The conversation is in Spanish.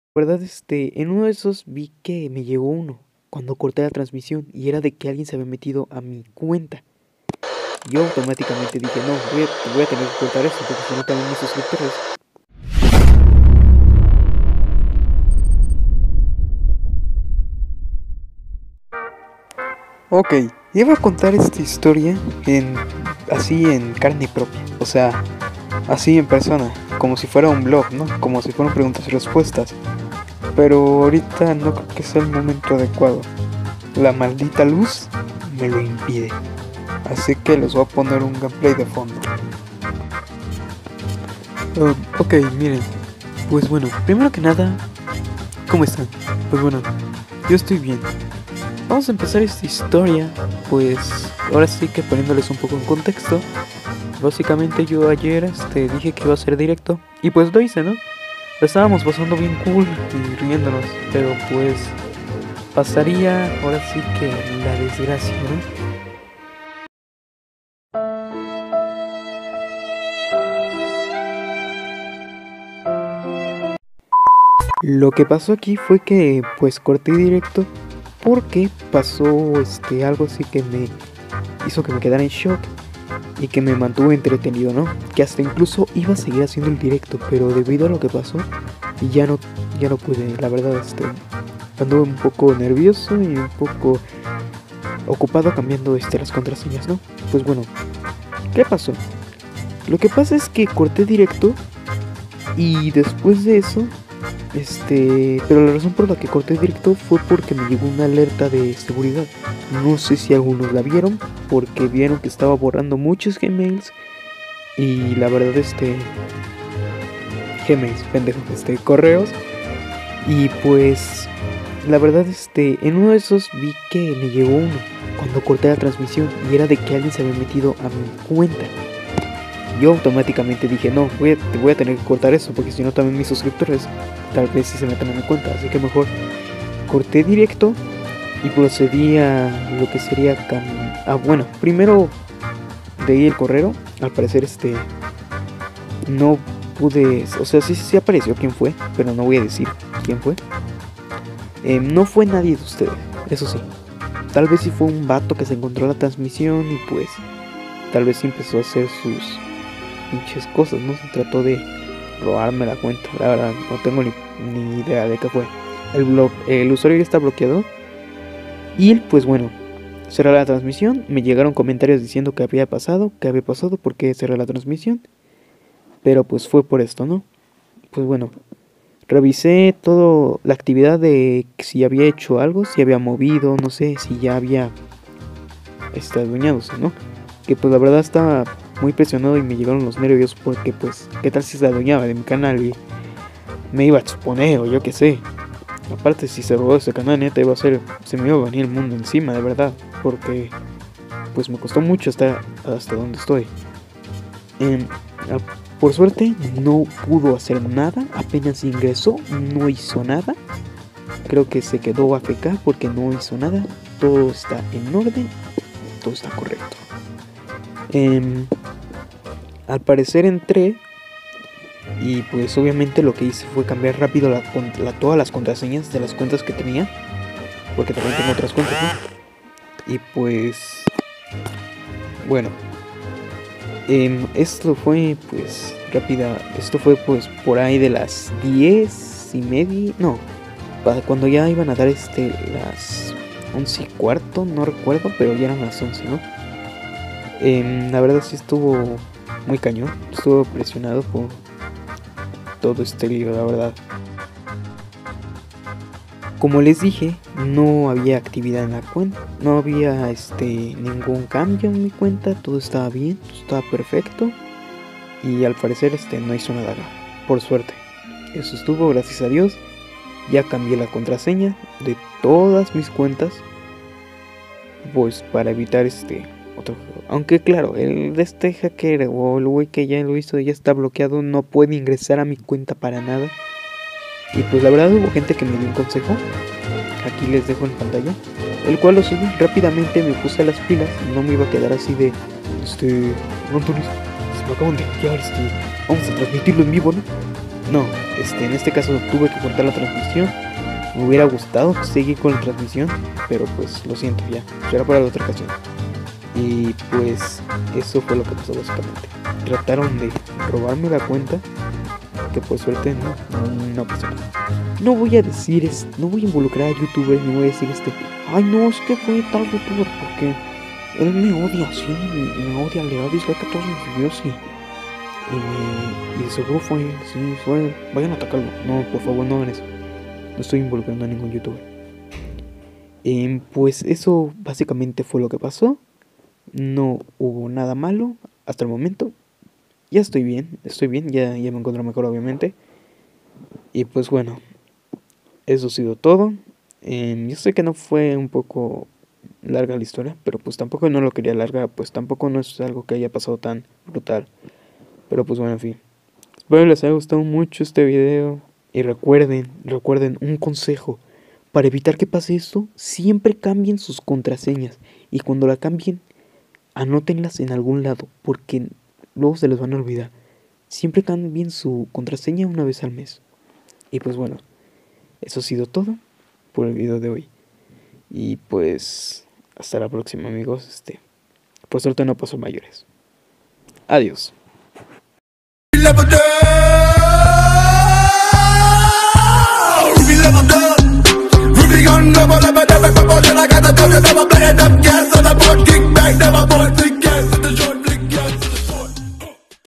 La verdad, en uno de esos vi que me llegó uno cuando corté la transmisión y era de que alguien se había metido a mi cuenta. Yo automáticamente dije, no, voy a tener que cortar eso porque si no también mis suscriptores. Ok, iba a contar esta historia así en carne propia, o sea, así en persona, como si fuera un blog, ¿no? Como si fueran preguntas y respuestas. Pero ahorita no creo que sea el momento adecuado. La maldita luz me lo impide. Así que les voy a poner un gameplay de fondo. Ok, miren. Pues bueno, primero que nada, ¿cómo están? Pues bueno, yo estoy bien. Vamos a empezar esta historia, pues ahora sí que poniéndoles un poco en contexto. Básicamente yo ayer dije que iba a ser directo y pues lo hice, ¿no? Lo estábamos pasando bien cool y riéndonos, pero pues pasaría ahora sí que la desgracia, ¿no? Lo que pasó aquí fue que pues corté directo porque pasó algo así que me hizo que me quedara en shock y que me mantuvo entretenido, ¿no? Que hasta incluso iba a seguir haciendo el directo, pero debido a lo que pasó ya no pude, la verdad, anduve un poco nervioso y un poco ocupado cambiando las contraseñas, ¿no? Pues bueno, ¿qué pasó? Lo que pasa es que corté directo y después de eso, pero la razón por la que corté directo fue porque me llegó una alerta de seguridad. No sé si algunos la vieron, porque vieron que estaba borrando muchos Gmails y la verdad, Gmails, pendejo, correos. Y pues, la verdad, en uno de esos vi que me llegó uno cuando corté la transmisión y era de que alguien se había metido a mi cuenta. Yo automáticamente dije, no, voy a tener que cortar eso porque si no también mis suscriptores tal vez sí se metan a mi cuenta. Así que mejor corté directo y procedí a lo que sería bueno, primero leí el correo. Al parecer no pude, o sea, sí apareció quién fue, pero no voy a decir quién fue. No fue nadie de ustedes, eso sí. Tal vez sí fue un vato que se encontró la transmisión y pues tal vez sí empezó a hacer sus pinches cosas, ¿no? Se trató de robarme la cuenta. La verdad, no tengo ni idea de qué fue. El usuario ya está bloqueado. Y pues bueno, cerré la transmisión. Me llegaron comentarios diciendo que había pasado, porque cerré la transmisión. Pero pues fue por esto, ¿no? Pues bueno, revisé todo la actividad de si había hecho algo, si había movido, no sé, si ya había adueñándose, ¿no? Que pues la verdad estaba muy presionado y me llegaron los nervios porque pues, ¿qué tal si se adueñaba de mi canal y me iba a exponer o yo qué sé? Aparte, si se robó ese canal, neta, se me iba a venir el mundo encima, de verdad, porque pues me costó mucho estar hasta donde estoy. Por suerte no pudo hacer nada, apenas ingresó, no hizo nada. Creo que se quedó AFK porque no hizo nada. Todo está en orden, todo está correcto. Al parecer entré y pues obviamente lo que hice fue cambiar rápido todas las contraseñas de las cuentas que tenía, porque también tengo otras cuentas, ¿no? Y pues bueno, esto fue pues por ahí de las 10:30, no, para cuando ya iban a dar las 11:15, no recuerdo, pero ya eran las 11, ¿no? La verdad sí estuvo muy cañón, estuvo presionado por todo este lío, la verdad. Como les dije, no había actividad en la cuenta, no había ningún cambio en mi cuenta, todo estaba bien, todo estaba perfecto y al parecer no hizo nada grave, por suerte. Eso estuvo, gracias a Dios. Ya cambié la contraseña de todas mis cuentas, pues para evitar otro juego. Aunque claro, el de hacker o el güey que ya lo hizo ya está bloqueado, no puede ingresar a mi cuenta para nada. Y pues la verdad hubo gente que me dio un consejo, aquí les dejo en pantalla, el cual lo subí rápidamente, me puse las pilas, no me iba a quedar así de, Antonio, se me acaban de hackear, vamos a transmitirlo en vivo, ¿no? No, en este caso tuve que cortar la transmisión. Me hubiera gustado seguir con la transmisión, pero pues lo siento ya, será para la otra ocasión. Y pues eso fue lo que pasó básicamente. Trataron de robarme la cuenta, que por suerte no pasó nada. No voy a decir, no voy a involucrar a youtubers, ni voy a decir ay no, es que fue tal youtuber, porque él me odia, sí, me odia, le da dislike a todos mis videos y de seguro fue él, sí, fue él. Vayan a atacarlo. No, por favor, no hagan eso. No estoy involucrando a ningún youtuber. Pues eso básicamente fue lo que pasó. No hubo nada malo hasta el momento. Ya estoy bien, ya me encuentro mejor obviamente. Y pues bueno, eso ha sido todo. Yo sé que no fue un poco larga la historia, pero pues tampoco no lo quería larga, pues tampoco no es algo que haya pasado tan brutal. Pero pues bueno, en fin. Espero les haya gustado mucho este video. Y recuerden un consejo. Para evitar que pase esto, siempre cambien sus contraseñas. Y cuando la cambien, anótenlas en algún lado, porque luego se les van a olvidar. Siempre cambien su contraseña una vez al mes. Y pues bueno, eso ha sido todo por el video de hoy. Y pues hasta la próxima, amigos. Por suerte no pasó mayores. Adiós.